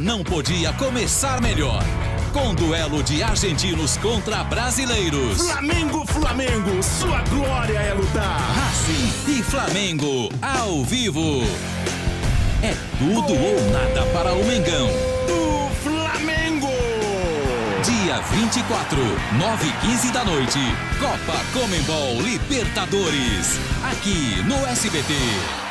não podia começar melhor. Com duelo de argentinos contra brasileiros. Flamengo, Flamengo, sua glória é lutar. Racing e Flamengo, ao vivo. É tudo ou nada para o Mengão. Do Flamengo. Dia 24, 9h15 da noite. Copa Conmebol Libertadores. Aqui no SBT.